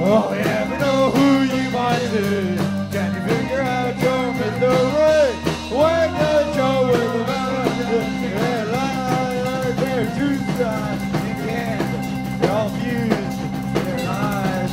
Oh, you never know who you might be. Can you figure out your misery? When the Joe with the mountain, they're two sides. You can't. They're all fused. They're lies.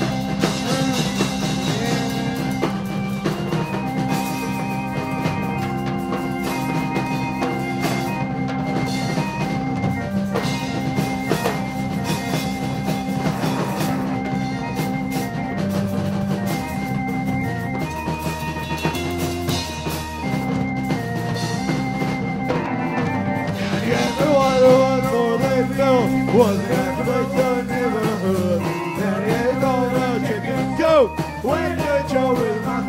Was the activate the neighborhood. And he ate all the chicken goat. When the Joe with my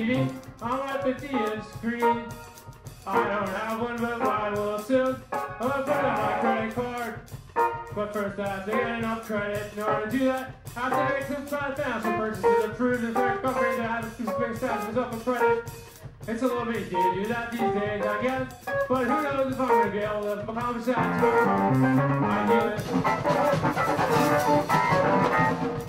TV on my 50-inch screen. I don't have one, but I will soon. I'm gonna put it on my credit card. But first I have to get enough credit. In order to do that, I have to make some financial purchases to prove that they're company that has a specific status up with credit. It's a little bit easy to do that these days, I guess. But who knows if I'm going to be able to accomplish that. I do it.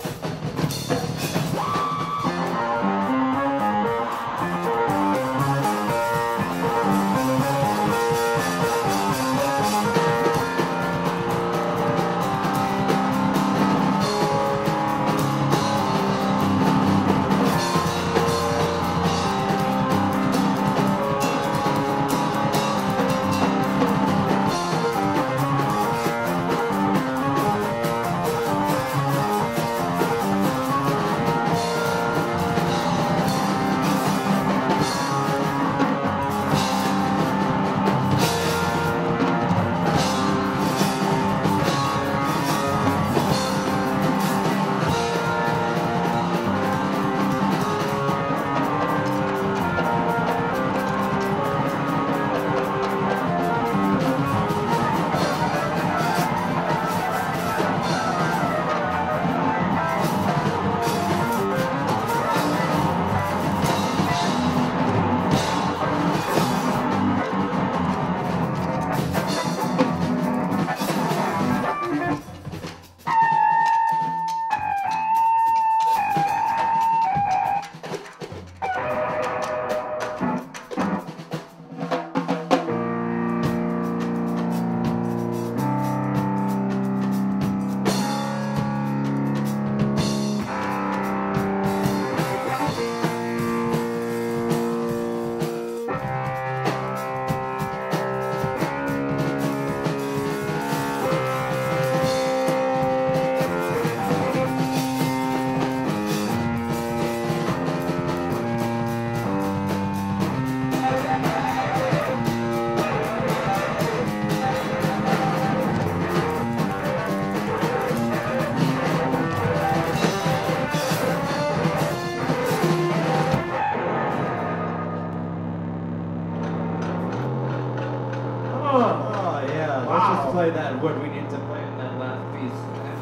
Play that what we need to play in that last piece. And,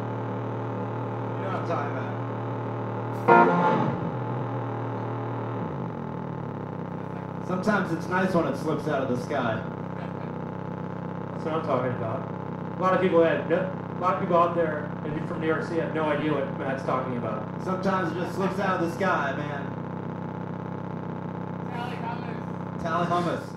you know what I'm talking about. Sometimes it's nice when it slips out of the sky. That's what I'm talking about. A lot of people out there from New York City have no idea what Matt's talking about. Sometimes it just slips out of the sky, man. Tally hummus.